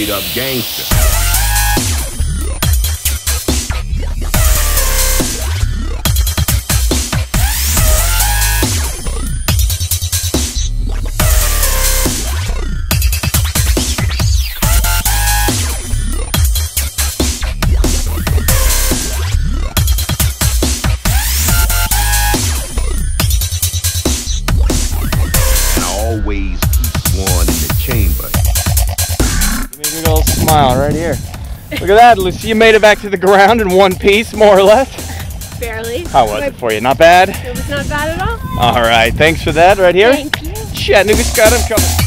straight up gangster. Always keep one in the chamber. Give me a good old smile right here. Look at that, Lucy. You made it back to the ground in one piece, more or less. Barely. How was it for you? Not bad? It was not bad at all. All right. Thanks for that right here. Thank you. Chattanooga Scott, I'm coming.